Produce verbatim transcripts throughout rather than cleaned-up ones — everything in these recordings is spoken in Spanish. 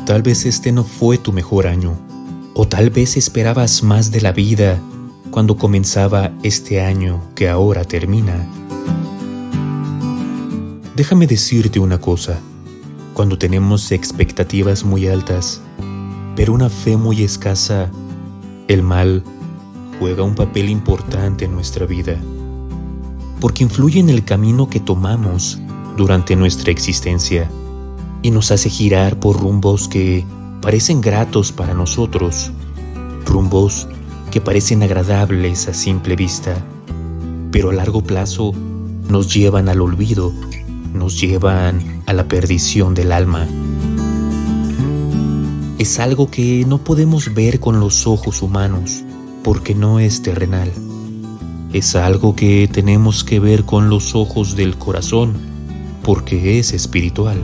Tal vez este no fue tu mejor año, o tal vez esperabas más de la vida cuando comenzaba este año que ahora termina. Déjame decirte una cosa: cuando tenemos expectativas muy altas, pero una fe muy escasa, el mal juega un papel importante en nuestra vida, porque influye en el camino que tomamos durante nuestra existencia y nos hace girar por rumbos que parecen gratos para nosotros, rumbos que parecen agradables a simple vista, pero a largo plazo nos llevan al olvido, nos llevan a la perdición del alma. Es algo que no podemos ver con los ojos humanos porque no es terrenal. Es algo que tenemos que ver con los ojos del corazón porque es espiritual.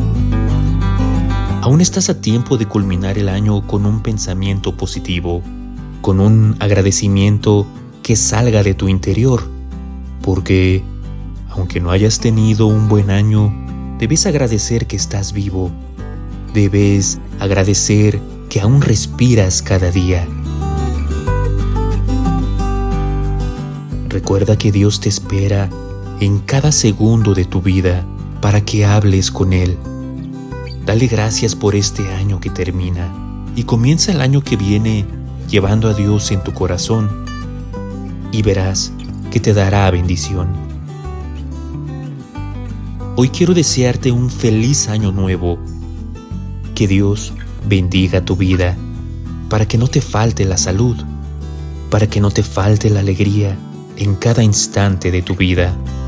Aún estás a tiempo de culminar el año con un pensamiento positivo, con un agradecimiento que salga de tu interior, porque aunque no hayas tenido un buen año, debes agradecer que estás vivo. Debes agradecer que aún respiras cada día. Recuerda que Dios te espera en cada segundo de tu vida para que hables con Él. Dale gracias por este año que termina y comienza el año que viene llevando a Dios en tu corazón y verás que te dará bendición. Hoy quiero desearte un feliz año nuevo. Que Dios bendiga tu vida para que no te falte la salud, para que no te falte la alegría en cada instante de tu vida.